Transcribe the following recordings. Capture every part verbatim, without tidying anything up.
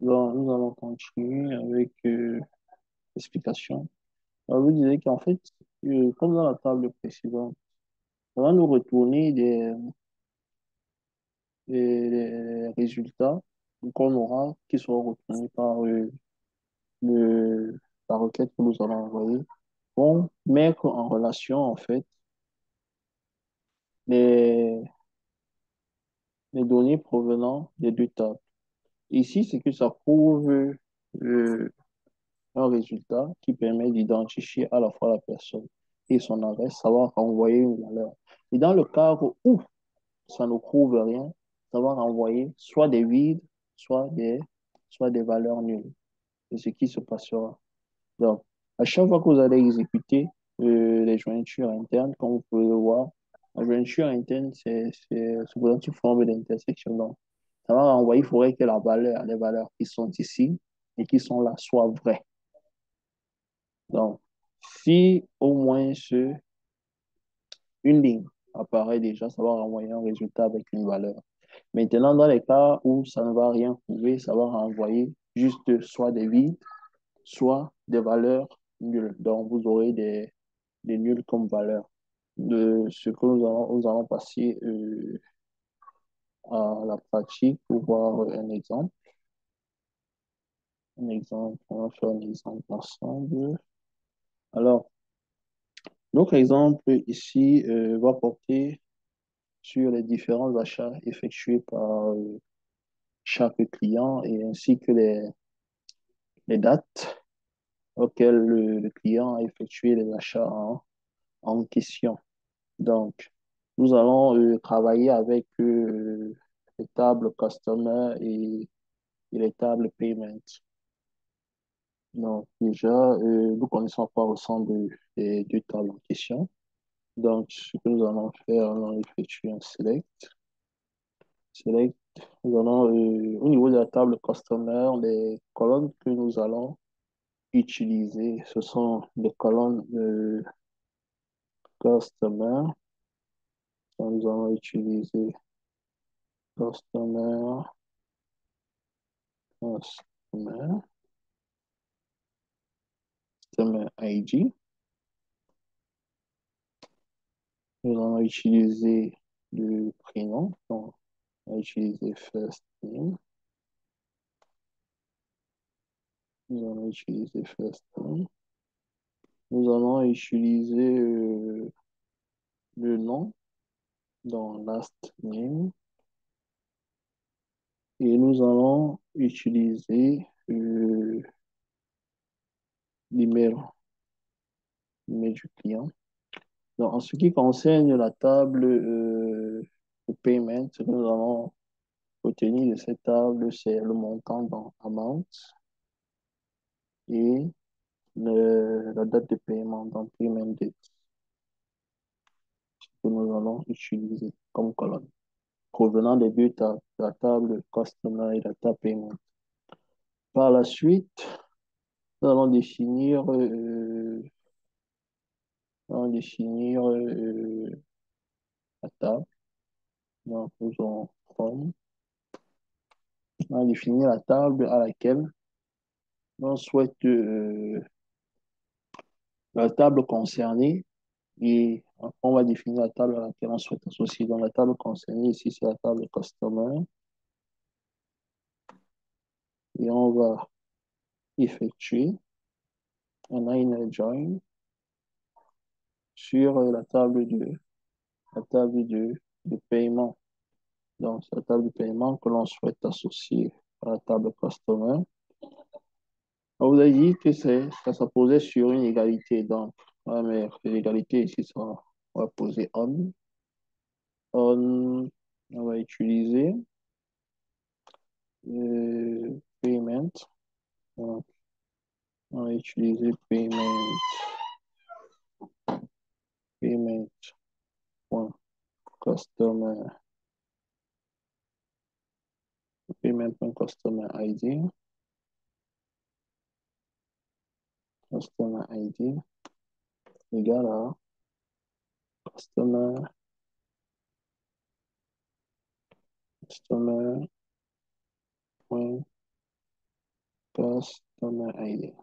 Donc, nous allons continuer avec euh, l'explication. On vous disait qu'en fait, euh, comme dans la table précédente, on va nous retourner des, des- des résultats qu'on aura qui seront retournés par euh, le, la requête que nous allons envoyer pour mettre en relation, en fait, les, les données provenant des deux tables. Ici, c'est que ça prouve euh, un résultat qui permet d'identifier à la fois la personne et son adresse, savoir renvoyer une valeur. Et dans le cas où ça ne prouve rien, ça va renvoyer soit des vides, soit des, soit des valeurs nulles. C'est ce qui se passera. Donc, à chaque fois que vous allez exécuter euh, les jointures internes, comme vous pouvez le voir, la jointure interne, c'est c'est- c'est pour une forme d'intersection. Donc, ça va renvoyer, il faudrait que la valeur, les valeurs qui sont ici et qui sont là soient vraies. Donc, si au moins ce, une ligne apparaît déjà, ça va renvoyer un résultat avec une valeur. Maintenant, dans les cas où ça ne va rien prouver, ça va renvoyer juste soit des vides, soit des valeurs nulles. Donc, vous aurez des, des nuls comme valeur. De ce que nous allons, nous allons passer euh, à la pratique pour voir un exemple. Un exemple, on va faire un exemple ensemble. Alors, notre exemple ici euh, va porter sur les différents achats effectués par euh, chaque client et ainsi que les, les dates auxquelles le, le client a effectué les achats en, en question. Donc, nous allons euh, travailler avec euh, les tables Customer et, et les tables Payment. Donc, déjà, euh, nous connaissons pas au sein de, des deux tables en question. Donc, ce que nous allons faire, nous allons effectuer un select. Select, nous allons, euh, au niveau de la table Customer, les colonnes que nous allons utiliser, ce sont les colonnes de Customer. Donc, nous allons utiliser Customer, Customer, Customer I D. Nous allons utiliser le prénom. Donc, on va utiliser first name. Nous allons utiliser first name. Nous allons utiliser euh, le nom dans last name. Et nous allons utiliser euh, l'email, l'email du client. Donc, en ce qui concerne la table euh, de paiement, ce que nous allons retenir de cette table, c'est le montant dans amount et le- la date de paiement dans payment date que nous allons utiliser comme colonne, provenant des deux tables, la table customer et la table payment. Par la suite, nous allons définir, euh, nous allons définir euh, la table. Donc, nous allons from. On va définir la table à laquelle on souhaite euh, la table concernée et après, on va définir la table à laquelle on souhaite associer. Donc, la table concernée ici, c'est la table customer et on va effectuer un inner join sur euh, la table de, la table de, de paiement. Donc, c'est la table de paiement que l'on souhaite associer à la table customer. On vous a dit que c'est, ça se posait sur une égalité. Donc, la meilleure l'égalité ici, ça, on va poser on. On, on va utiliser euh, payment. Donc, on va utiliser payment, payment.customer, payment.customer I D, customer I D égale à customer, customer.customer Customer I D.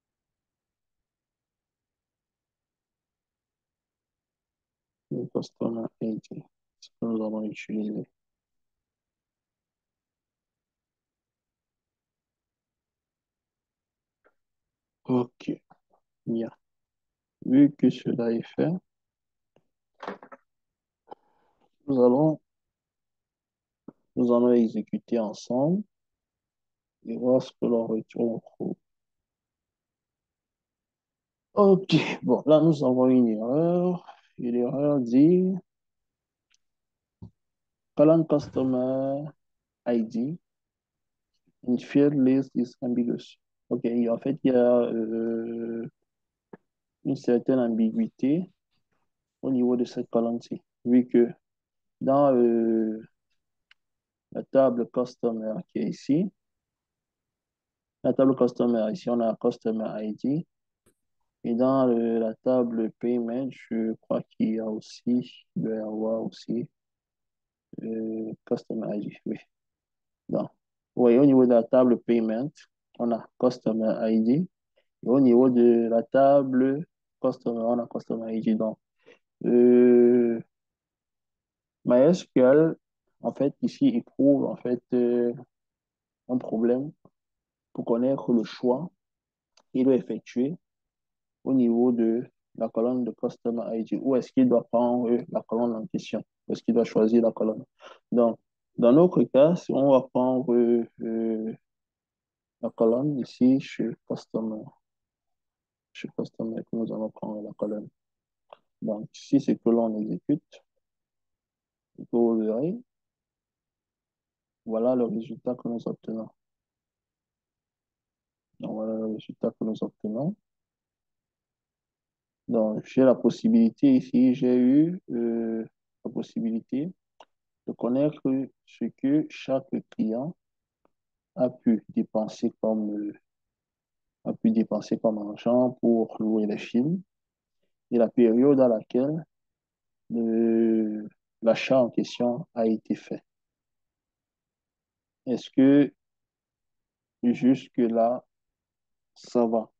Le Customer I D. Ce que nous allons utiliser. OK. Bien. Vu que cela est fait, nous allons, nous allons exécuter ensemble et voir ce que l'on retrouve. OK. Bon, là, nous avons une erreur. Et l'erreur dit column customer I D in field list is ambiguous. OK. Et en fait, il y a euh, une certaine ambiguïté au niveau de cette colonne-ci, vu que dans euh, la table customer qui est ici, la table customer ici, on a customer I D. Et dans le- la table payment, je crois qu'il y a aussi, il doit y avoir aussi euh, customer I D. Oui. Donc, vous voyez, au niveau de la table payment, on a customer I D. Et au niveau de la table customer, on a customer I D. Donc, euh, MySQL, en fait, ici, il trouve en fait euh, un problème pour connaître le choix qu'il doit effectuer au niveau de la colonne de Customer I D. Où est-ce qu'il doit prendre euh, la colonne en question? Où est-ce qu'il doit choisir la colonne? Donc, dans notre cas, si on va prendre euh, euh, la colonne ici chez Customer, chez Customer, que nous allons prendre la colonne. Donc, ici, c'est que l'on exécute. Et que vous verrez, voilà le résultat que nous obtenons. Donc, voilà le résultat que nous obtenons. Donc, j'ai la possibilité ici, j'ai eu euh, la possibilité de connaître ce que chaque client a pu dépenser comme, euh, a pu dépenser comme argent pour louer les films et la période à laquelle le- l'achat en question a été fait. Est-ce que jusque-là, ça va?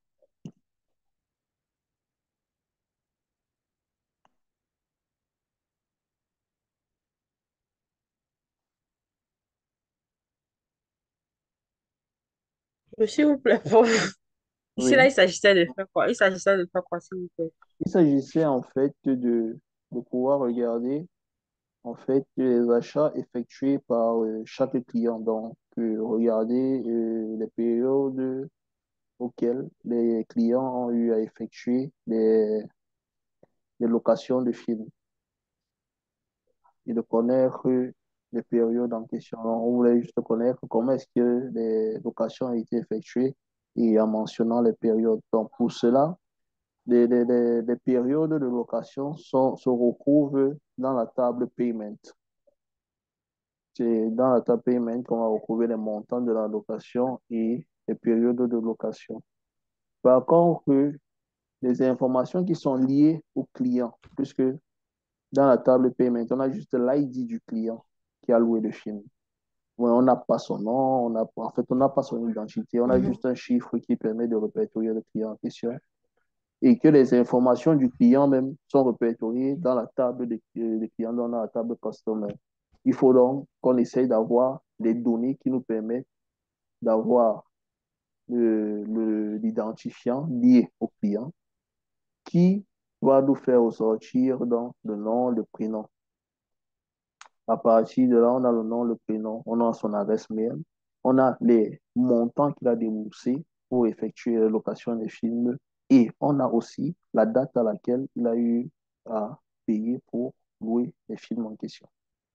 Mais s'il vous plaît, bon. Ici, là, Oui. il s'agissait de faire quoi? Il s'agissait de faire quoi, s'il vous plaît? Il s'agissait en fait de, de pouvoir regarder en fait les achats effectués par euh, chaque client. Donc, euh, regarder euh, les périodes auxquelles les clients ont eu à effectuer des, des locations de films et de connaître les périodes en question. Donc, on voulait juste connaître comment est-ce que les locations ont été effectuées et en mentionnant les périodes. Donc, pour cela, les, les, les, les périodes de location sont, se retrouvent dans la table payment. C'est dans la table payment qu'on va retrouver les montants de la location et les périodes de location. Par contre, les informations qui sont liées au client, puisque dans la table payment, on a juste l'I D du client qui a loué le film. Ouais, on n'a pas son nom, on a, en fait, on n'a pas son identité, on a Mhm. juste un chiffre qui permet de répertorier le client en question et que les informations du client même sont répertoriées dans la table des, des clients, dans la table customer. Il faut donc qu'on essaye d'avoir les données qui nous permettent d'avoir le, le, l'identifiant lié au client qui va nous faire ressortir dans le nom, le prénom. À partir de là, on a le nom, le prénom, on a son adresse mail, on a les montants qu'il a déboursés pour effectuer la location des films et on a aussi la date à laquelle il a eu à payer pour louer les films en question.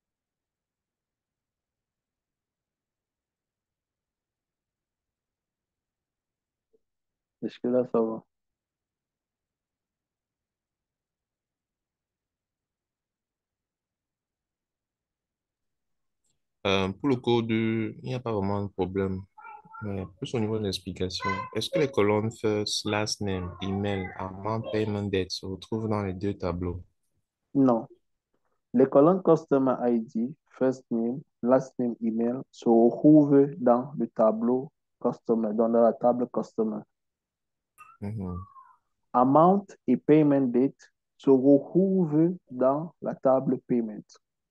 Est-ce que là, ça va? Euh, pour le code, il n'y a pas vraiment de problème. Mais plus au niveau de l'explication, est-ce que les colonnes first, last name, email, amount, payment date se retrouvent dans les deux tableaux? Non. Les colonnes Customer I D, First Name, Last Name, Email se retrouvent dans le tableau customer, dans la table customer. Mhm. Amount et payment date se retrouvent dans la table payment.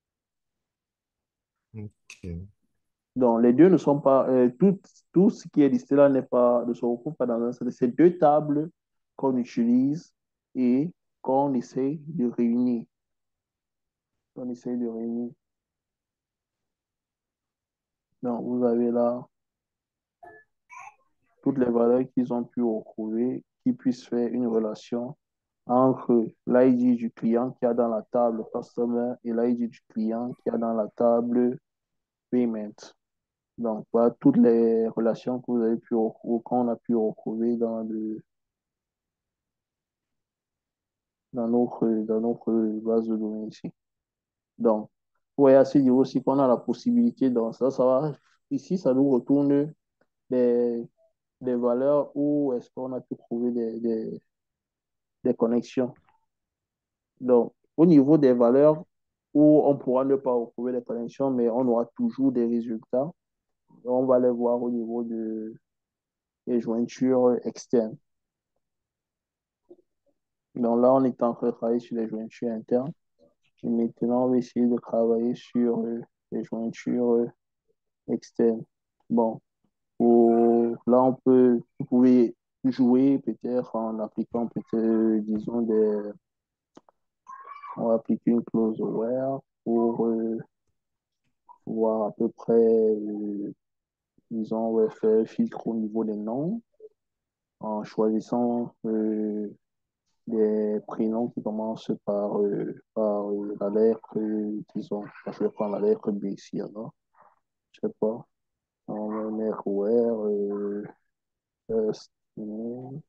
Ok. Donc, les deux ne sont pas, euh, tout, tout ce qui est listé là n'est pas, ne se retrouve pas dans un seul. C'est deux tables qu'on utilise et qu'on essaie de réunir. On essaie de réunir. Donc, vous avez là toutes les valeurs qu'ils ont pu retrouver, qui puissent faire une relation entre l'I D du client qu'il y a dans la table customer et l'I D du client qu'il y a dans la table payment. Donc, voilà toutes les relations que vous avez pu retrouver, qu'on a pu retrouver dans le, dans notre, dans notre base de données ici. Donc, vous voyez à ce niveau aussi qu'on a la possibilité, donc ça, ça va, ici, ça nous retourne des, des valeurs où est-ce qu'on a pu trouver des, des, des connexions. Donc, au niveau des valeurs où on pourra ne pas retrouver les connexions, mais on aura toujours des résultats, on va les voir au niveau de, des jointures externes. Donc là, on est en train de travailler sur les jointures internes. Et maintenant, on va essayer de travailler sur euh, les jointures euh, externes. Bon, pour, là, on peut, vous pouvez jouer peut-être en appliquant peut-être, disons, des, on va appliquer une clause where pour euh, voir à peu près, euh, disons, on va faire un filtre au niveau des noms en choisissant euh, des prénoms qui commencent par, euh, par euh, la lettre, euh, disons, je vais prendre la lettre B ici, alors, je sais pas, on va mettre where, euh, first name,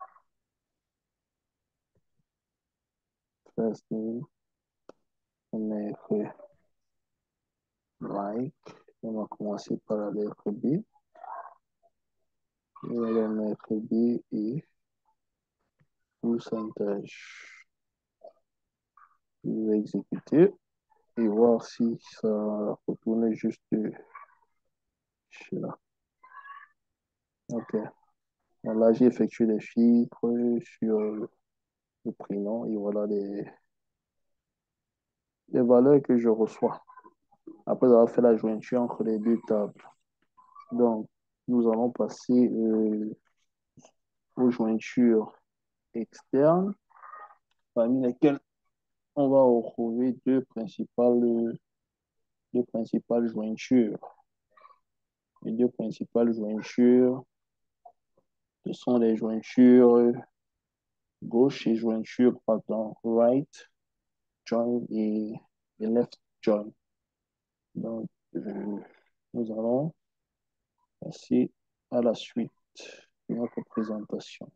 first name, on va mettre like, on va commencer par la lettre B, et on va mettre B et pourcentage. Je vais exécuter et voir si ça retourne juste là. OK. Donc là, j'ai effectué des filtres sur le prénom et voilà les, les valeurs que je reçois après avoir fait la jointure entre les deux tables. Donc, nous allons passer euh, aux jointures externes, parmi lesquelles on va retrouver deux principales, deux principales jointures. Les deux principales jointures, ce sont les jointures gauche et jointure, pardon, right join et, et left join. Donc, euh, nous allons passer à la suite de notre présentation.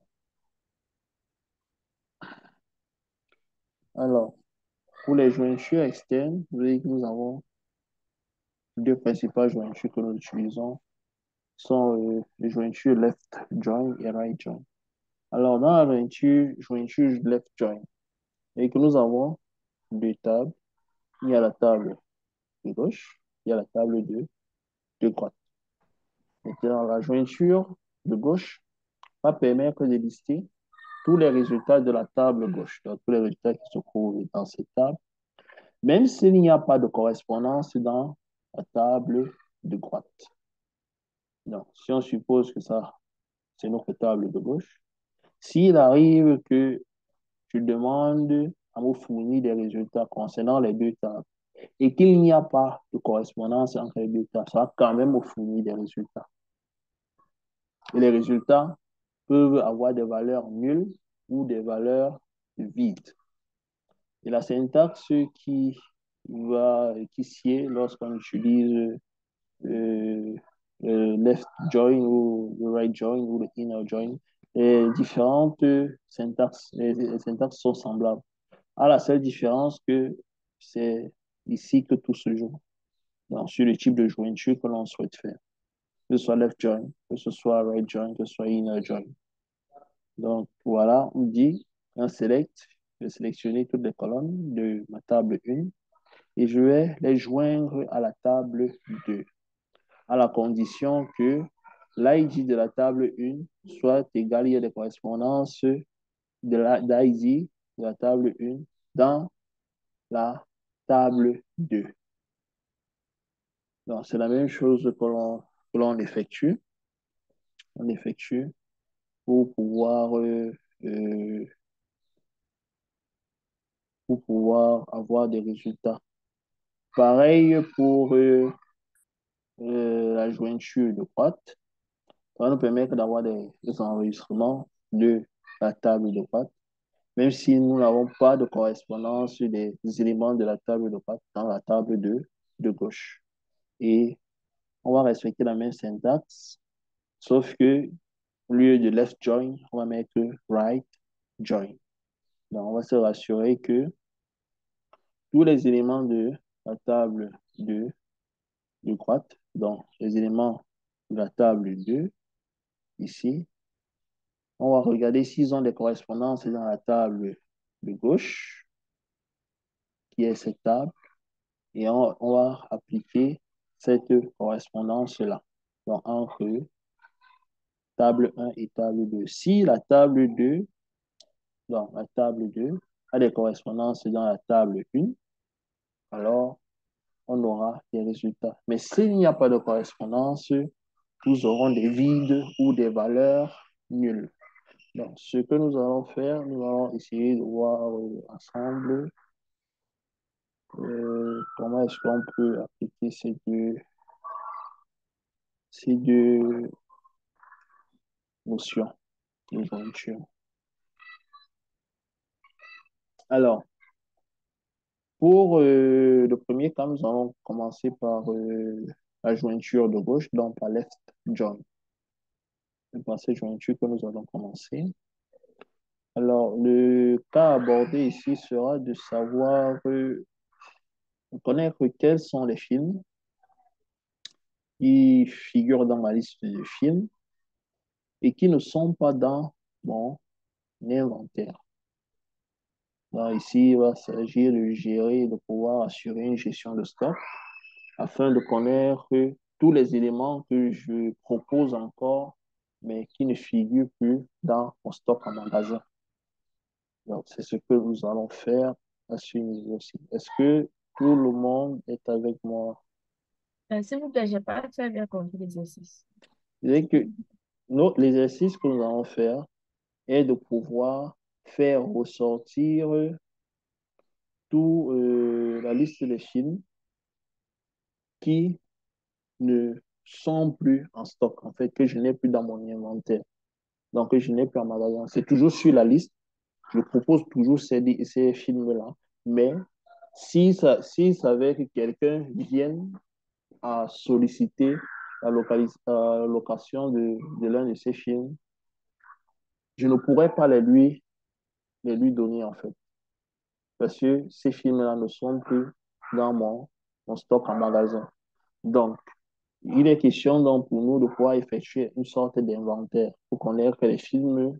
Alors, pour les jointures externes, vous voyez que nous avons deux principales jointures que nous utilisons, sont euh, les jointures left join et right join. Alors, dans la jointure, jointure left join, et que nous avons deux tables. Il y a la table de gauche, il y a la table de, de droite. Maintenant, la jointure de gauche va permettre de lister tous les résultats de la table gauche, donc tous les résultats qui se trouvent dans cette table, même s'il n'y a pas de correspondance dans la table de droite. Donc, si on suppose que ça, c'est notre table de gauche, s'il arrive que je demande à me fournir des résultats concernant les deux tables et qu'il n'y a pas de correspondance entre les deux tables, ça va quand même me fournir des résultats. Et les résultats peuvent avoir des valeurs nulles ou des valeurs vides. Et la syntaxe qui va, qui sied lorsqu'on utilise euh, le left join ou le right join ou le inner join, les différentes syntaxes, les, les syntaxes sont semblables. À la seule différence que c'est ici que tout se joue. Donc, sur le type de jointure que l'on souhaite faire. Que ce soit left join, que ce soit right join, que ce soit inner join. Donc, voilà, on dit un select, je vais sélectionner toutes les colonnes de ma table un et je vais les joindre à la table deux, à la condition que l'I D de la table un soit égal, il y a des correspondances de la, d'I D de la table un dans la table deux. Donc, c'est la même chose que l'on que l'on effectue. On effectue pour pouvoir, euh, euh, pour pouvoir avoir des résultats. Pareil pour euh, euh, la jointure de droite. Ça va nous permettre d'avoir des, des enregistrements de la table de droite, même si nous n'avons pas de correspondance des éléments de la table de droite dans la table de, de gauche. Et on va respecter la même syntaxe, sauf que au lieu de left join, on va mettre right join. Donc, on va se rassurer que tous les éléments de la table de, de droite, donc les éléments de la table deux, ici, on va regarder s'ils ont des correspondances dans la table de gauche, qui est cette table, et on, on va appliquer cette correspondance-là. Donc, entre table un et table deux. Si la table deux, donc la table deux a des correspondances dans la table un, alors on aura des résultats. Mais s'il n'y a pas de correspondance, nous aurons des vides ou des valeurs nulles. Donc, ce que nous allons faire, nous allons essayer de voir euh, ensemble euh, comment est-ce qu'on peut appliquer ces deux, ces deux notions de jointure. Alors, pour euh, le premier cas, nous allons commencer par euh, la jointure de gauche, donc par left join. C'est par cette jointure que nous allons commencer. Alors, le cas abordé ici sera de savoir, euh, connaître quels sont les films qui figurent dans ma liste de films et qui ne sont pas dans mon inventaire. Donc, ici, il va s'agir de gérer, de pouvoir assurer une gestion de stock afin de connaître tous les éléments que je propose encore, mais qui ne figurent plus dans mon stock en magasin. Donc, c'est ce que nous allons faire à ce niveau-ci. Est-ce que tout le monde est avec moi? Euh, S'il vous plaît, je n'ai pas très bien compris l'exercice. C'est que nos- l'exercice que nous allons faire est de pouvoir faire ressortir tout, euh, la liste des films qui ne sont plus en stock, en fait, que je n'ai plus dans mon inventaire. Donc, que je n'ai plus en magasin. C'est toujours sur la liste. Je propose toujours ces, ces films-là. Mais si ça, s'il s'avère que quelqu'un vienne à solliciter la, localis- la location de, de l'un de ces films, je ne pourrais pas les lui, les lui donner, en fait. Parce que ces films-là ne sont plus dans mon, mon stock en magasin. Donc, il est question donc pour nous de pouvoir effectuer une sorte d'inventaire pour connaître les films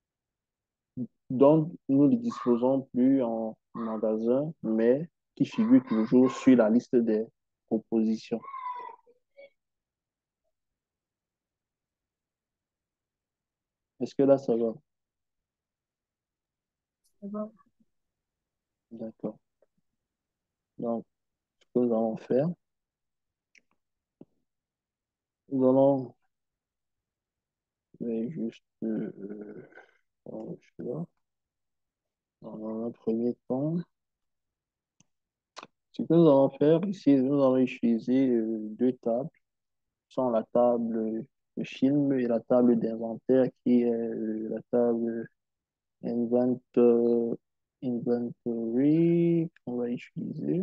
dont nous ne disposons plus en magasin, mais qui figurent toujours sur la liste des propositions. Est-ce que là, ça va? C'est bon. D'accord. Donc, ce que nous allons faire, nous allons mais juste euh, euh, là, dans un premier temps, ce que nous allons faire ici, nous allons utiliser euh, deux tables. Sont la table de film et la table d'inventaire qui est euh, la table invent, euh, inventory qu'on va utiliser.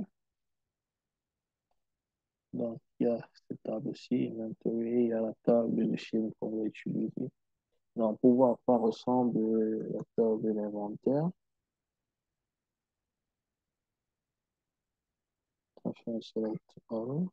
Donc, il y a cette table-ci, inventory, il y a la table de film qu'on va utiliser. Donc, pour voir à quoi ressemble euh, la table de l'inventaire, on fait un select all,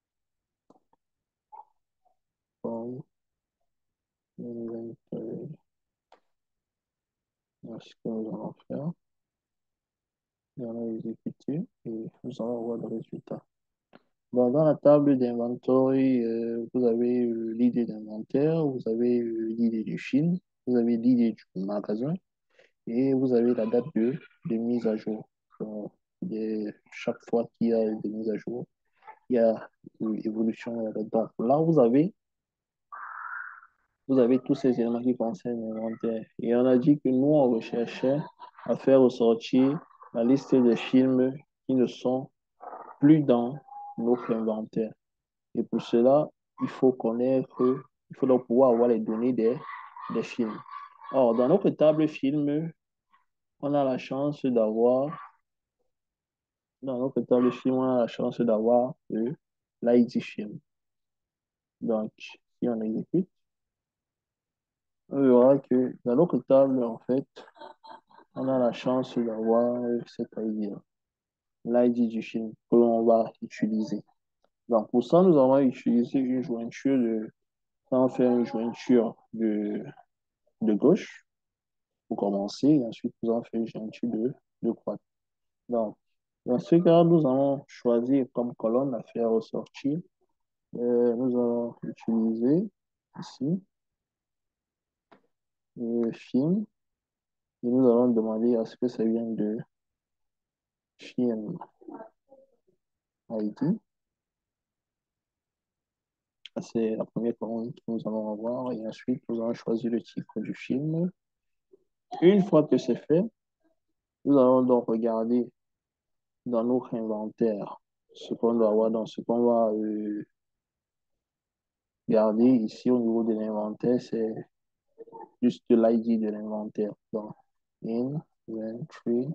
from inventory. Voilà ce que nous allons faire. Nous allons exécuter et nous allons voir le résultat. Bon, dans la table d'inventory, euh, vous avez euh, l'idée d'inventaire, vous avez euh, l'idée du film, vous avez l'idée du magasin et vous avez la date de, de mise à jour. Donc, des- chaque fois qu'il y a des mises à jour, il y a une évolution. Donc là, vous avez, vous avez tous ces éléments qui concernent l'inventaire. Et on a dit que nous, on recherchait à faire ressortir la liste des films qui ne sont plus dans notre inventaire. Et pour cela, il faut connaître, il faut donc pouvoir avoir les données des, des films. Or, dans notre table film, on a la chance d'avoir, dans notre table film, on a la chance d'avoir euh, l'I D film. Donc, si on exécute, on verra que dans notre table, en fait, on a la chance d'avoir euh, cet I D-là, l'I D du film que l'on va utiliser. Donc, pour ça, nous allons utiliser une jointure de, on va faire une jointure de, de gauche pour commencer, et ensuite nous allons faire une jointure de, de droite. Donc, dans ce cas, nous allons choisir comme colonne à faire ressortir. Euh, nous allons utiliser ici le film et nous allons demander à ce que ça vienne de film I D. C'est la première colonne que nous allons avoir et ensuite nous allons choisir le titre du film. Une fois que c'est fait, nous allons donc regarder dans notre inventaire ce qu'on doit avoir, dans ce qu'on va euh, garder ici au niveau de l'inventaire, c'est juste l'I D de l'inventaire. Donc, inventory,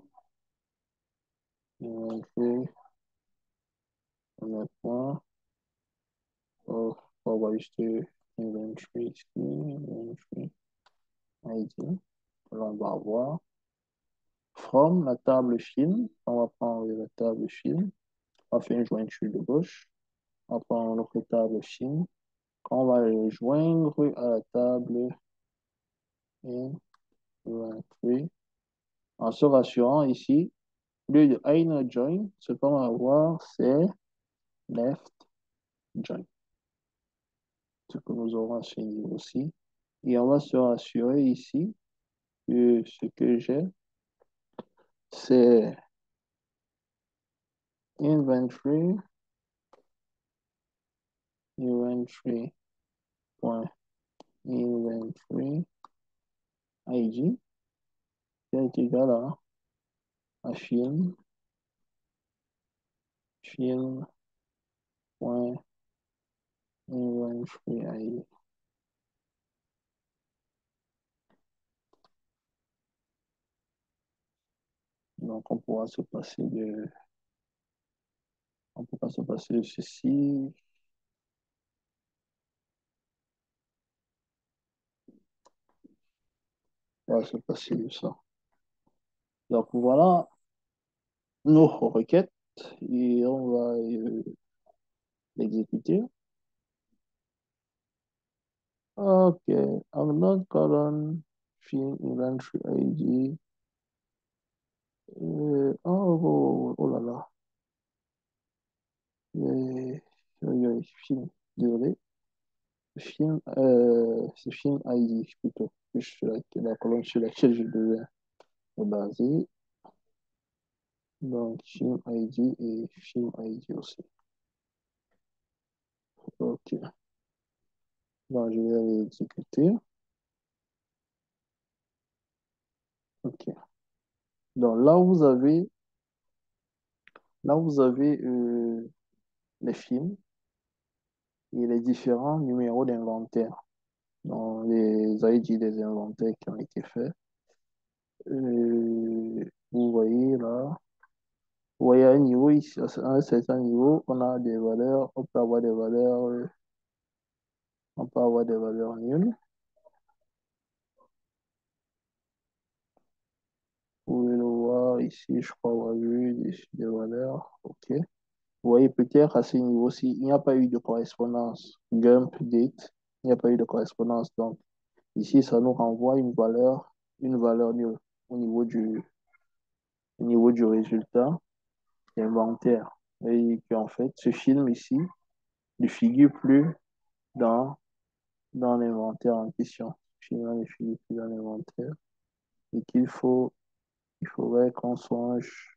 inventory, on a point, oh, on va juste inventory ici, inventory, I D. Là, on va avoir from la table film, on va prendre la table film, on va faire une jointure de gauche, on va prendre notre table film, on va le joindre à la table inventory, en se rassurant ici, au lieu de inner join, ce qu'on va avoir, c'est left join, ce que nous aurons à ce niveau aussi. Et on va se rassurer ici que ce que j'ai, c'est inventory, inventory, point, inventory, I D, qui est égal à, à film, film, point, inventory, I D. Donc, on pourra se passer de, on pourra se passer de ceci. On va se passer de ça. Donc, voilà nos requêtes et on va euh, l'exécuter. Ok, I'm not column film inventory I D. Euh, oh, oh, oh là là. Euh, oui, oui, film, désolé. Film, euh, c'est film I D plutôt. Que je- la, la colonne sur laquelle je devais me baser. Donc, film I D et film I D aussi. Ok. Donc, je vais aller exécuter. Ok. Donc, là, vous avez, là, vous avez euh, les films et les différents numéros d'inventaire dans les I D des inventaires qui ont été faits. Euh, vous voyez là, vous voyez à un niveau ici, à un certain niveau, on a des valeurs, on peut avoir des valeurs, euh, on peut avoir des valeurs nulles. Vous pouvez le voir ici, je crois avoir vu des, des valeurs. OK. Vous voyez peut-être à ce niveau-ci, il n'y a pas eu de correspondance. Gump date, il n'y a pas eu de correspondance. Donc, ici, ça nous renvoie une valeur, une valeur nulle au niveau du, au niveau du résultat inventaire. et qu'en fait, ce film ici ne figure plus dans, dans l'inventaire en question. Ce film ne figure plus dans l'inventaire et qu'il faut, il faudrait qu'on songe,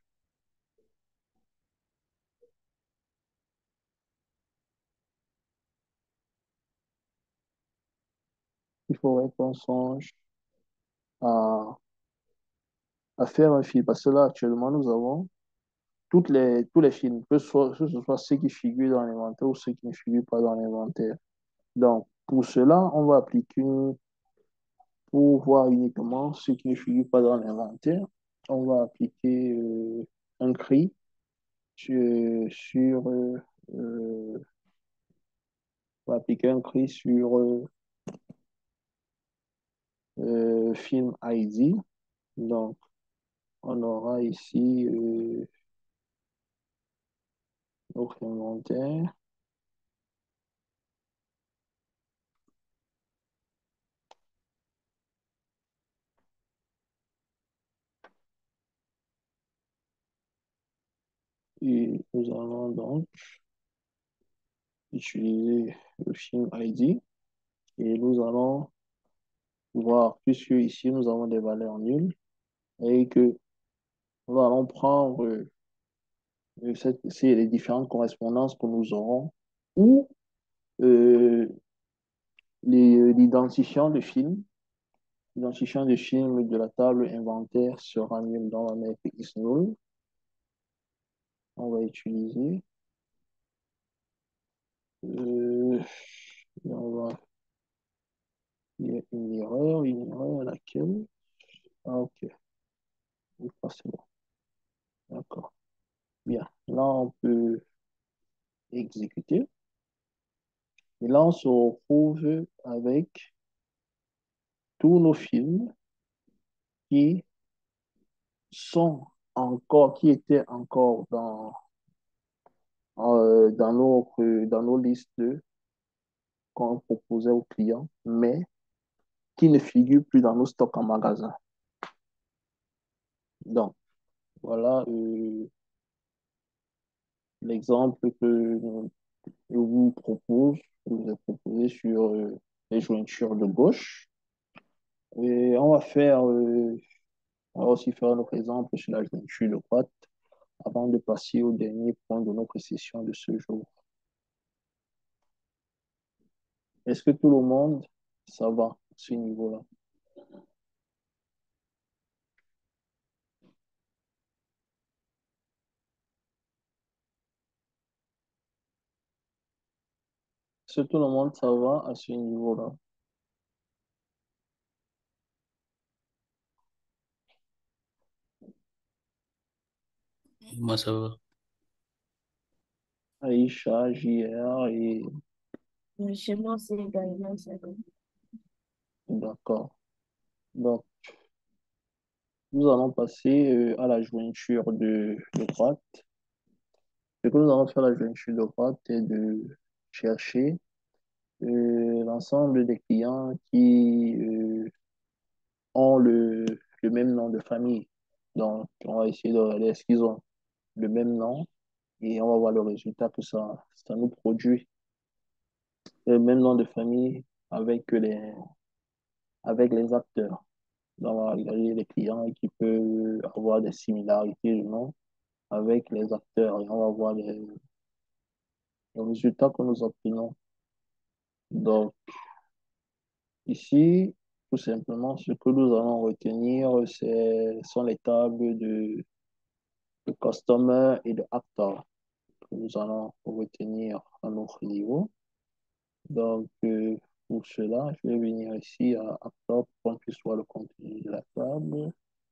il faudrait qu'on songe à, à faire un film. Parce que là, actuellement, nous avons toutes les, tous les films, que ce soit, que ce soit ceux qui figurent dans l'inventaire ou ceux qui ne figurent pas dans l'inventaire. Donc, pour cela, on va appliquer, une- pour voir uniquement ceux qui ne figurent pas dans l'inventaire, on va appliquer euh, un cri sur, sur euh, euh, on va appliquer un cri sur euh, euh, film I D. Donc, on aura ici euh, notre inventaire. Et nous allons donc utiliser le film I D et nous allons voir, puisque ici nous avons des valeurs nulles, et que nous allons prendre euh, cette, c'est les différentes correspondances que nous aurons ou euh, les- l'identifiant de film. L'identifiant de film de la table inventaire sera nul dans la mettre is null. On va utiliser. Euh, et on va, il y a une erreur, une erreur laquelle? Ah, ok. Ah, c'est bon. D'accord. Bien. Là, on peut exécuter. Et là, on se retrouve avec tous nos films qui sont encore, qui étaient encore dans, euh, dans nos, euh, dans nos listes qu'on proposait aux clients, mais qui ne figurent plus dans nos stocks en magasin. Donc, voilà euh, l'exemple que je vous propose, je vous ai proposé sur euh, les jointures de gauche. Et on va faire, euh, on va aussi faire notre exemple sur la jointure de droite avant de passer au dernier point de notre session de ce jour. Est-ce que tout le monde, ça va à ce niveau-là? Est-ce que tout le monde, ça va à ce niveau-là? Moi, ça va. Aïcha, J R et Chez moi, c'est également ça. d'accord. Donc, nous allons passer euh, à la jointure de, de droite. Ce que nous allons faire à la jointure de droite est de chercher euh, l'ensemble des clients qui euh, ont le, le même nom de famille. Donc, on va essayer de regarder est-ce qu'ils ont le même nom et on va voir le résultat que ça, ça nous produit. Le même nom de famille avec les, avec les acteurs. Donc, on va regarder les clients qui peuvent avoir des similarités de nom avec les acteurs et on va voir les, les résultats que nous obtenons. Donc, ici, tout simplement, ce que nous allons retenir, c'est, sont les tables de, de customer et de actor que nous allons retenir à notre niveau. Donc, euh, pour cela, je vais venir ici à actor pour qu'on puisse voir le contenu de la table.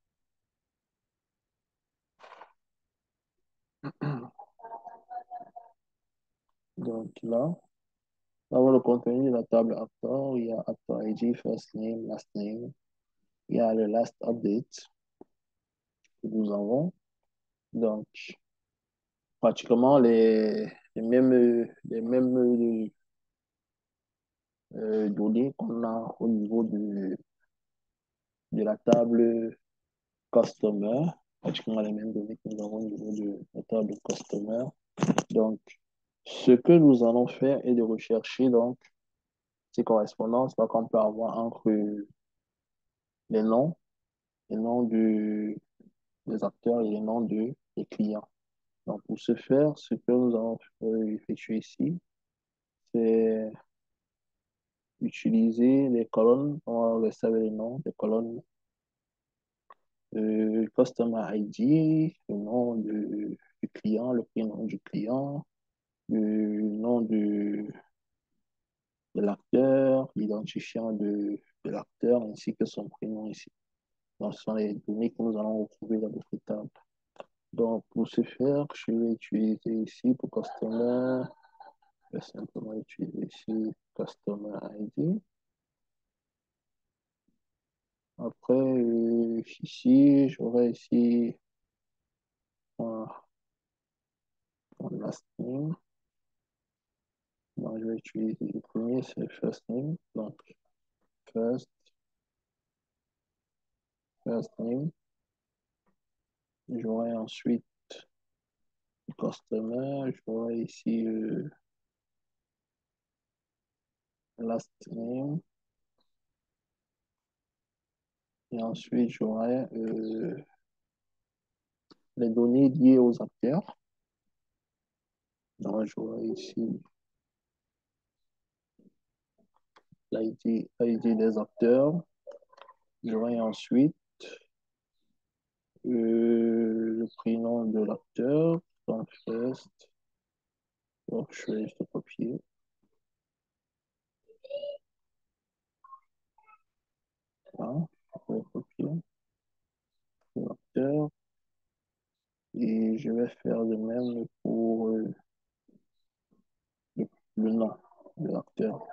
Donc là, dans le contenu de la table actor, il y a actor I D, first name, last name. Il y a le last update que nous avons. Donc, pratiquement les, les mêmes, les mêmes euh, données qu'on a au niveau de, de la table customer, pratiquement les mêmes données que nous avons au niveau de la table customer. Donc, ce que nous allons faire est de rechercher donc ces correspondances là qu'on peut avoir entre les noms, les noms de, des acteurs et les noms de, des clients. Donc, pour ce faire, ce que nous allons euh, effectuer ici, c'est utiliser les colonnes, on va rester avec les noms, des colonnes euh, Customer I D, le nom de- du client, le prénom du client, le nom de, de l'acteur, l'identifiant de, de l'acteur, ainsi que son prénom ici. Donc, ce sont les données que nous allons retrouver dans notre table. Donc, pour ce faire, je vais utiliser ici pour Customer, je vais simplement utiliser ici Customer I D. Après, euh, ici, j'aurai ici un, un last name. Donc, je vais utiliser le premier, c'est first name. Donc, first, first name. J'aurai ensuite customer. J'aurai ici euh, last name. Et ensuite, j'aurai euh, les données liées aux acteurs. Donc, j'aurai ici l'I D, I D des acteurs. J'aurai ensuite euh, le prénom de l'acteur. Donc, first. Donc, je vais juste copier. Voilà, je vais copier l'acteur. Et je vais faire de même pour euh, le, le nom de l'acteur.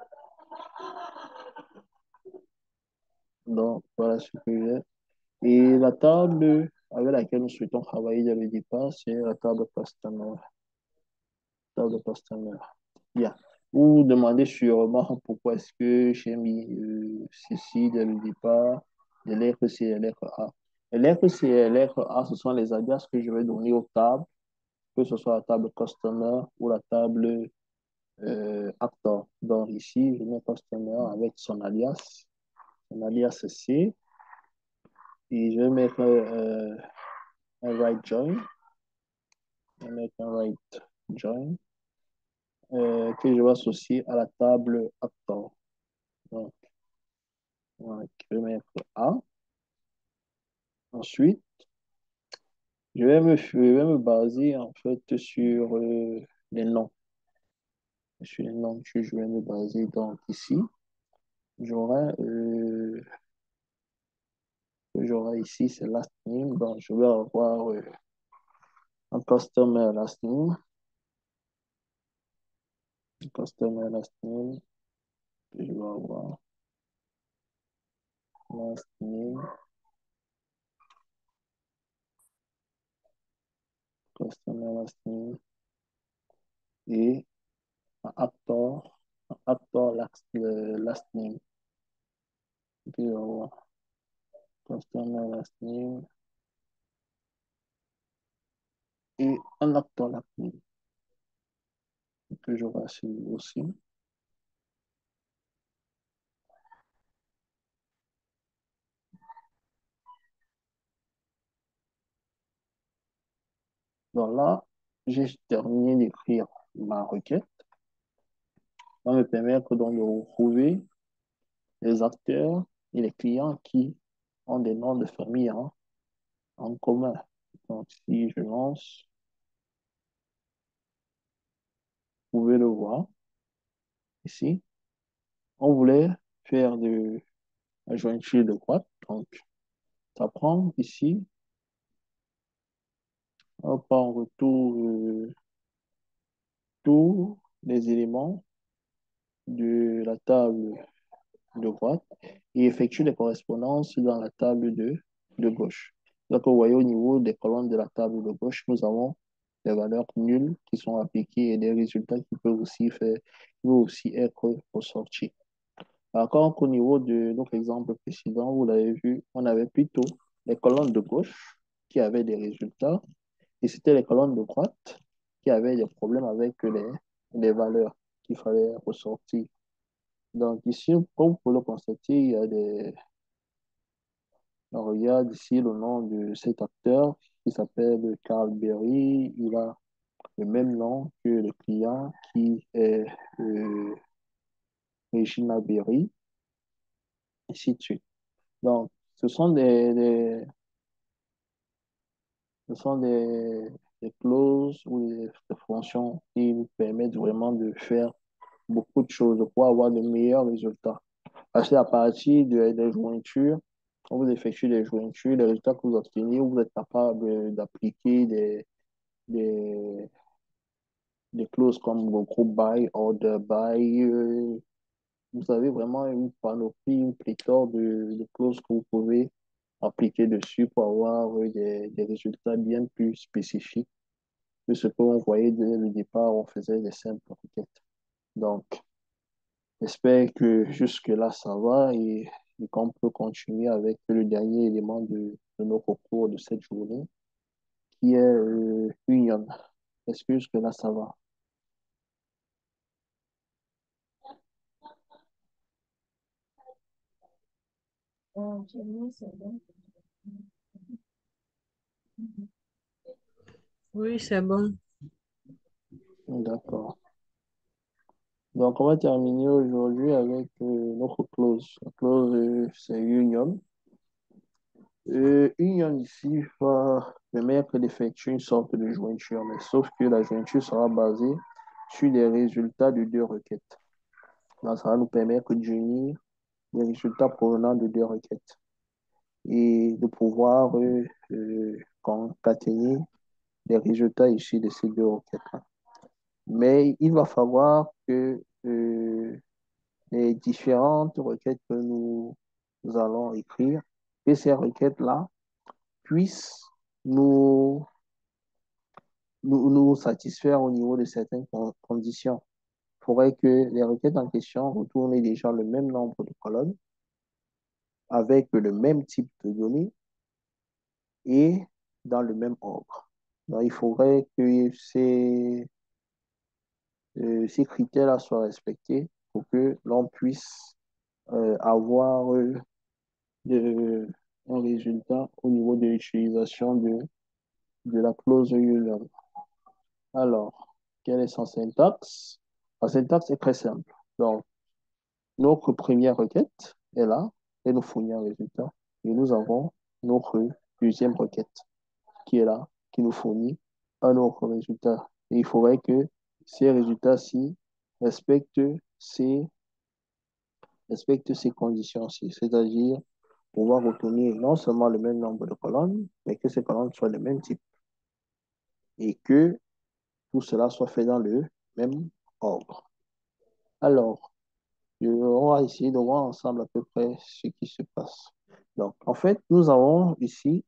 Donc, voilà ce que j'ai. Et la table avec laquelle nous souhaitons travailler dès le départ, c'est la table customer. Table customer. Bien. Vous vous demandez sûrement pourquoi est-ce que j'ai mis euh, ceci dès le départ, des lettres C et des lettres A. Les lettres C et les lettres A, ce sont les alias que je vais donner aux tables, que ce soit la table customer ou la table euh, actor. Donc ici, je mets customer avec son alias, son alias C, et je vais mettre euh, un right join, je vais mettre un right join euh, que je vais associer à la table actor. Donc, voilà, je vais mettre A. Ensuite, je vais me, je vais me baser en fait sur euh, les noms. Sur les noms que je vais me baser. Donc ici, j'aurai euh, j'aurai ici, c'est last name. Donc je vais avoir euh, un customer last name. Un customer last name. Je vais avoir last name. Customer last name. Et un actor. Un actor last, le last name. Puis je vais avoir customer last name. Et un acteur last name. Que j'aurai aussi. Donc là, j'ai terminé d'écrire ma requête. Ça va me permettre donc de retrouver les acteurs et les clients qui ont des noms de famille en, en commun. Donc, si je lance, vous pouvez le voir ici. On voulait faire de la jointure de droite. Donc, ça prend ici, on prend en retour euh, tous les éléments de la table de droite et effectue les correspondances dans la table de, de gauche. Donc, vous voyez au niveau des colonnes de la table de gauche, nous avons des valeurs nulles qui sont appliquées et des résultats qui peuvent aussi faire, qui peuvent aussi être ressortis. Encore qu'au niveau de notre exemple précédent, vous l'avez vu, on avait plutôt les colonnes de gauche qui avaient des résultats et c'était les colonnes de droite qui avait des problèmes avec les, les valeurs qu'il fallait ressortir. Donc ici, comme vous pouvez le constater, il y a des... On regarde ici le nom de cet acteur qui s'appelle Carl Berry. Il a le même nom que le client qui est euh, Regina Berry, ainsi de suite. Donc, ce sont des, des- ce sont des, des clauses ou des, des fonctions qui nous permettent vraiment de faire beaucoup de choses pour avoir de meilleurs résultats. Parce qu'à partir de- des jointures, quand vous effectuez des jointures, les résultats que vous obtenez, vous êtes capable d'appliquer des, des, des clauses comme le groupe buy, order buy. euh, Vous avez vraiment une panoplie, une pléthore de, de clauses que vous pouvez appliquer dessus pour avoir euh, des, des résultats bien plus spécifiques que ce qu'on voyait dès le départ, on faisait des simples requêtes. Donc, j'espère que jusque-là, ça va et, et qu'on peut continuer avec le dernier élément de, de notre cours de cette journée, qui est euh, Union. Est-ce que jusque-là, ça va? Oui, c'est bon. D'accord. Donc, on va terminer aujourd'hui avec euh, notre clause. La clause, euh, c'est Union. Euh, Union ici va permettre d'effectuer une sorte de jointure, mais sauf que la jointure sera basée sur les résultats de deux requêtes. Donc, ça va nous permettre d'unir les résultats provenant de deux requêtes et de pouvoir euh, euh, concaténer les résultats issus de ces deux requêtes-là. Mais il va falloir que euh, les différentes requêtes que nous, nous allons écrire, que ces requêtes-là puissent nous, nous, nous satisfaire au niveau de certaines con- conditions. Il faudrait que les requêtes en question retournent déjà le même nombre de colonnes avec le même type de données et dans le même ordre. Donc, il faudrait que ces, euh, ces critères-là soient respectés pour que l'on puisse euh, avoir euh, de, un résultat au niveau de l'utilisation de, de la clause Euler. Alors, quelle est son syntaxe? La syntaxe est très simple. Donc, notre première requête est là, et nous fournit un résultat. Et nous avons notre deuxième requête qui est là, qui nous fournit un autre résultat. Et il faudrait que ces résultats-ci respectent ces, respectent ces conditions-ci, c'est-à-dire pouvoir obtenir non seulement le même nombre de colonnes, mais que ces colonnes soient de même type et que tout cela soit fait dans le même ordre. Alors, je- on va essayer de voir ensemble à peu près ce qui se passe. Donc, en fait, nous avons ici,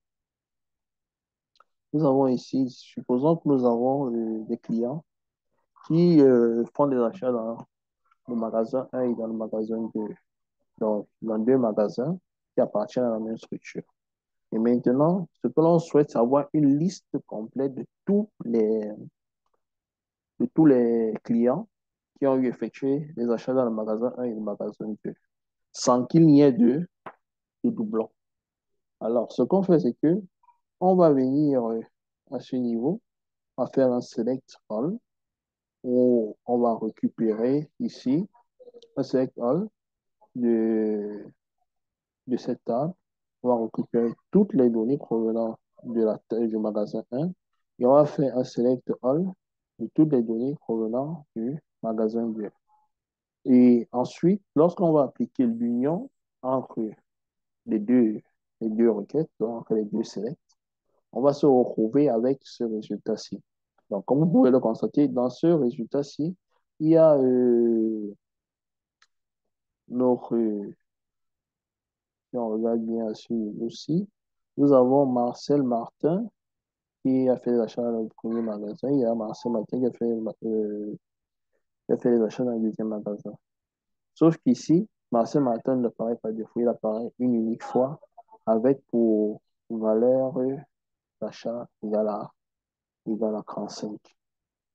nous avons ici, supposons que nous avons euh, des clients qui euh, font des achats dans le magasin un et dans le magasin deux. Donc, dans deux magasins qui appartiennent à la même structure. Et maintenant, ce que l'on souhaite, c'est avoir une liste complète de tous les, de tous les clients qui ont eu effectué les achats dans le magasin un et le magasin deux, sans qu'il n'y ait de, de doublons. Alors, ce qu'on fait, c'est que on va venir euh, à ce niveau, à faire un select all, où on va récupérer ici un select all de, de cette table. On va récupérer toutes les données provenant de la taille du magasin un et on va faire un select all de toutes les données provenant du magasin deux. Et ensuite, lorsqu'on va appliquer l'union entre les deux, les deux requêtes, donc entre les deux selects, on va se retrouver avec ce résultat-ci. Donc, comme vous pouvez le constater, dans ce résultat-ci, il y a euh, notre, euh, si on regarde bien sur aussi, nous avons Marcel Martin qui a fait les achats dans le premier magasin. Il y a Marcel Martin qui a fait, euh, qui a fait les achats dans le deuxième magasin. Sauf qu'ici, Marcel Martin n'apparaît pas deux fois, il apparaît une unique fois avec pour valeur d'achat égale à, égale à trente-cinq.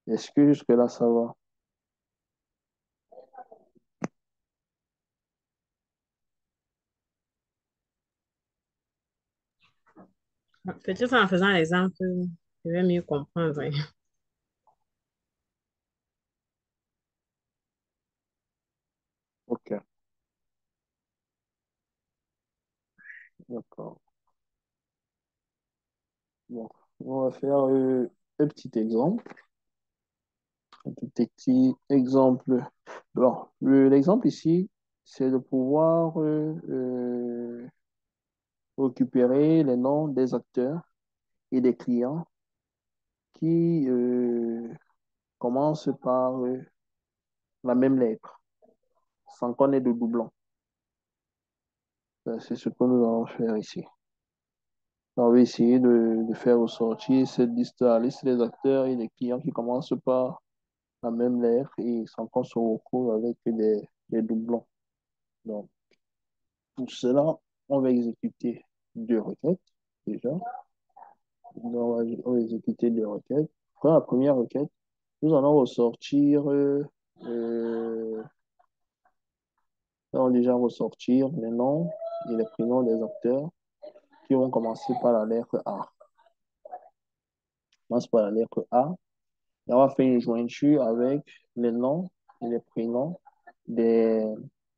Est-ce que jusque-là, ça va? Peut-être en faisant l'exemple, je vais mieux comprendre, hein. Ok, d'accord. Bon, on va faire euh, un petit exemple. Un tout petit exemple. Bon, le- l'exemple ici, c'est de pouvoir euh, euh, récupérer les noms des acteurs et des clients qui euh, commencent par euh, la même lettre, sans qu'on ait de doublons. Euh, C'est ce que nous allons faire ici. On va essayer de, de faire ressortir cette liste, la liste des acteurs et des clients qui commencent par la même lettre et sans qu'on se retrouve avec des, des doublons. Donc, pour cela, on va exécuter deux requêtes déjà. On va, on va exécuter deux requêtes. Pour la première requête, nous allons ressortir, euh, euh, nous allons déjà ressortir les noms et les prénoms des acteurs qui vont commencer par la lettre A. On commence par la lettre A et on va faire une jointure avec les noms et les prénoms des,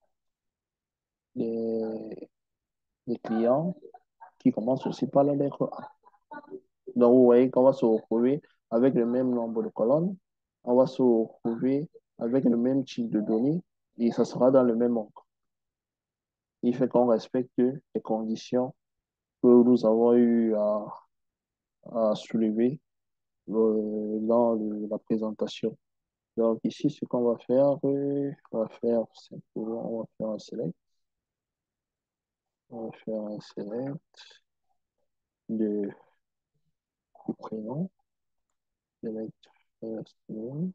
des, des clients qui commencent aussi par la lettre A. Donc, vous voyez qu'on va se retrouver avec le même nombre de colonnes, on va se retrouver avec le même type de données et ça sera dans le même ordre. Il fait qu'on respecte les conditions que nous avons eu à, à soulever euh, dans le- la présentation. Donc, ici, ce qu'on va faire, euh, on va faire simplement, on va faire un select, on va faire un select de, du prénom, select first name,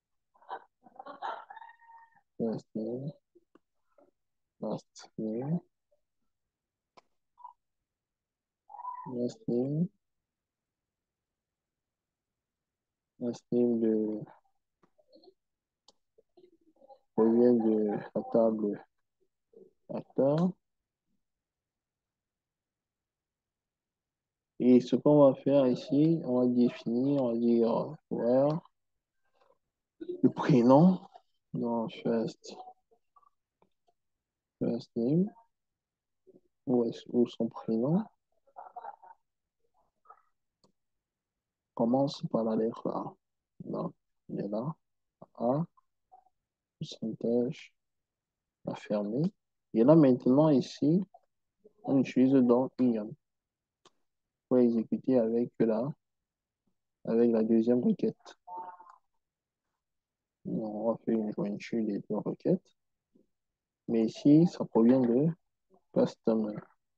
first name, last name, last name, last name de, provient de la table acteur. Et ce qu'on va faire ici, on va définir, on va dire euh, where, le prénom, donc first, first name, ou, est- ou son prénom, commence par la lettre A. Donc, il est là, A, pourcentage, la fermer. Et là, maintenant, ici, on utilise donc ion pour exécuter avec la, avec la deuxième requête. Donc, on va faire une jointure des deux requêtes. Mais ici, ça provient de customer.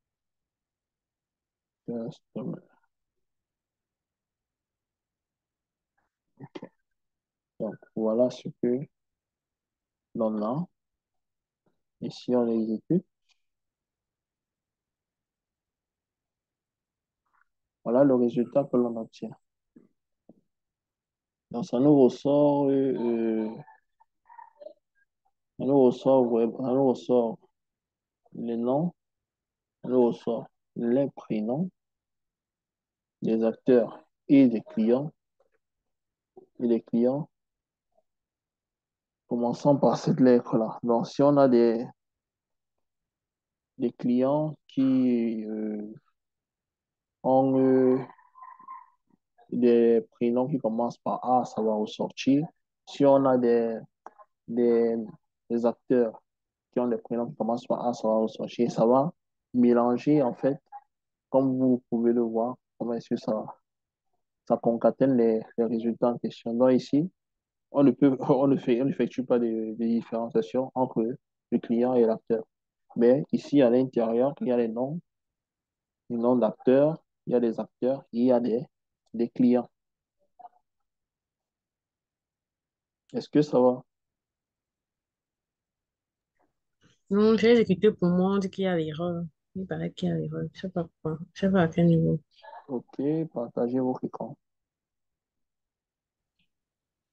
Customer. Donc, voilà ce que l'on a. Ici, on l'exécute. Voilà le résultat que l'on obtient. Donc, ça nous ressort, euh, euh, ça nous ressort, ouais, ça nous ressort les noms, ça nous ressort les prénoms des acteurs et des clients, et des clients, commençant par cette lettre-là. Donc, si on a des, des clients qui euh, ont euh, des prénoms qui commencent par A, ça va ressortir. Si on a des, des, des acteurs qui ont des prénoms qui commencent par A, ça va ressortir. Ça va mélanger, en fait, comme vous pouvez le voir, comment est-ce que ça, ça concatène les, les résultats en question. Donc ici, on ne peut, on ne fait, on n'effectue pas de, de différenciation entre le client et l'acteur. Mais ici, à l'intérieur, il y a les noms, les noms d'acteurs, il y a des acteurs, il y a des, des clients. Est-ce que ça va? Non, j'ai exécuté pour moi, on dit qu'il y a l'erreur. Il paraît qu'il y a l'erreur. Je sais pas pourquoi. Je sais pas à quel niveau. OK, partagez vos écrans.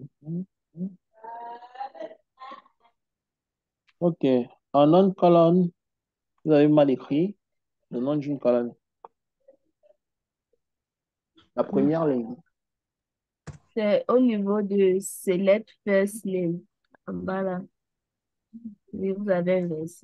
Ok. En nom de colonne, vous avez mal écrit le nom d'une colonne. La première ligne. C'est au niveau de Select First Name. En bas là. Oui, vous avez inversé.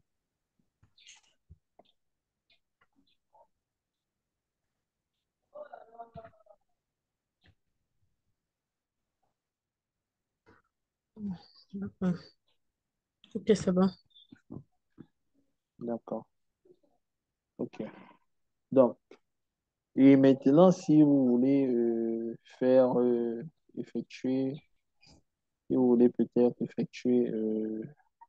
D'accord. Ok, c'est bon. D'accord. Ok. Donc, et maintenant, si vous voulez euh, faire euh, effectuer, si vous voulez peut-être effectuer euh,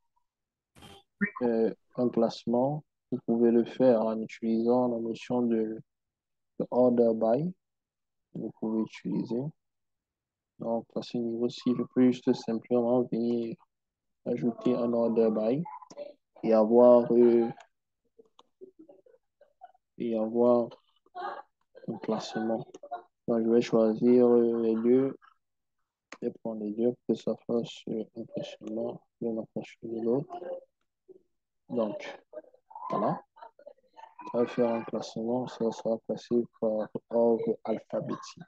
euh, un classement, vous pouvez le faire en utilisant la notion de, de order by. Vous pouvez utiliser. Donc, à ce niveau-ci, je peux juste simplement venir ajouter un order by et avoir, euh, et avoir un classement. Donc, je vais choisir euh, les deux et prendre les deux pour que ça fasse euh, un classement l'un en fonction de l'autre. Donc, voilà. Ça va faire un classement, ça sera classé par ordre alphabétique.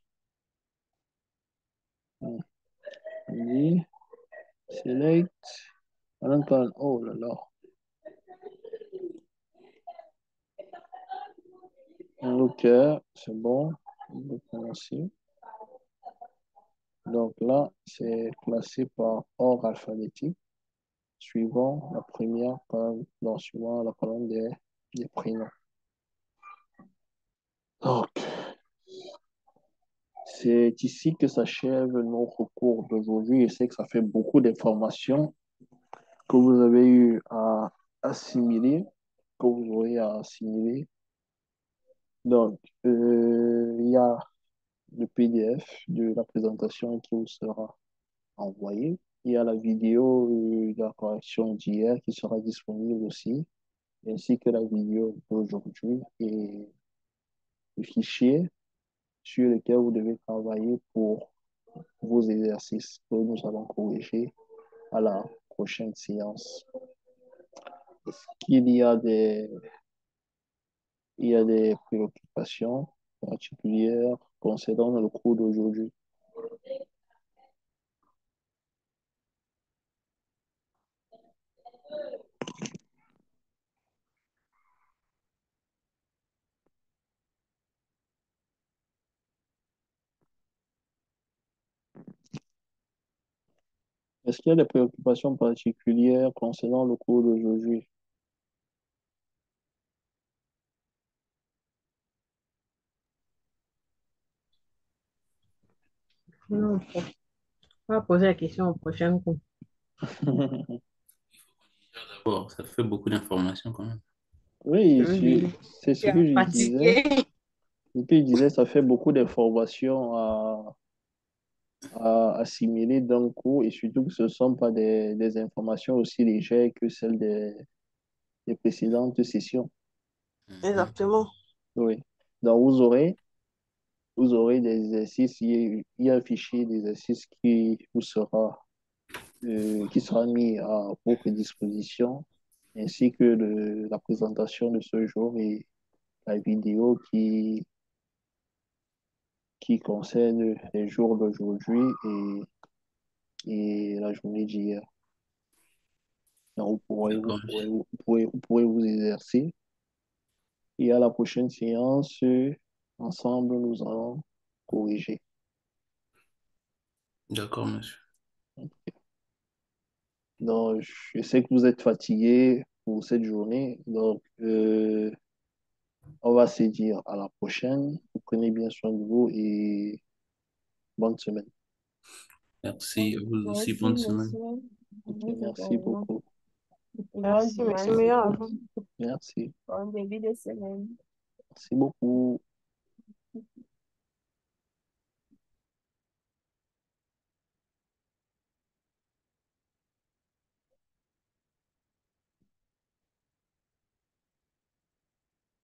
Hmm. Oui, select. Maintenant, oh là là. Ok, c'est bon. On peut commencer. Donc là, c'est classé par ordre alphabétique, suivant la première colonne, non, suivant la colonne des, des prénoms. Donc, c'est ici que s'achève notre cours d'aujourd'hui. Je sais que ça fait beaucoup d'informations que vous avez eu à assimiler, que vous aurez à assimiler. Donc, euh, il y a le P D F de la présentation qui vous sera envoyé. Il y a la vidéo euh, de la correction d'hier qui sera disponible aussi, ainsi que la vidéo d'aujourd'hui et le fichier sur lequel vous devez travailler pour vos exercices que nous allons corriger à la prochaine séance. Est-ce qu'il y a des, il y a des préoccupations particulières concernant le cours d'aujourd'hui? Est-ce qu'il y a des préoccupations particulières concernant le cours d'aujourd'hui? Non, on va poser la question au prochain coup. Bon, ça fait beaucoup d'informations quand même. Oui, Oui, c'est ce tu que as je disais. fatigué. Ce que je disais, ça fait beaucoup d'informations à, à assimiler d'un coup et surtout que ce ne sont pas des, des informations aussi légères que celles des, des précédentes sessions. Mhm. Exactement. Oui. Donc, vous aurez, vous aurez des exercices, il y a, il y a un fichier d'exercices qui vous sera, euh, qui sera mis à votre disposition, ainsi que le- la présentation de ce jour et la vidéo qui, qui concerne les jours d'aujourd'hui et, et la journée d'hier. Donc, vous pourrez, vous D'accord, pourrez, monsieur. vous pourrez, vous pourrez vous exercer. Et à la prochaine séance, euh, ensemble, nous allons corriger. D'accord, monsieur. Donc, je sais que vous êtes fatigué pour cette journée. Donc, euh, on va se dire à la prochaine. Vous prenez bien soin de vous et bonne semaine. Merci. À vous aussi. Merci, Bonne semaine. monsieur. Ok, Vous merci également. beaucoup. Bon Merci, merci, dimanche. meilleur. Merci. Bon début de semaine. Merci beaucoup.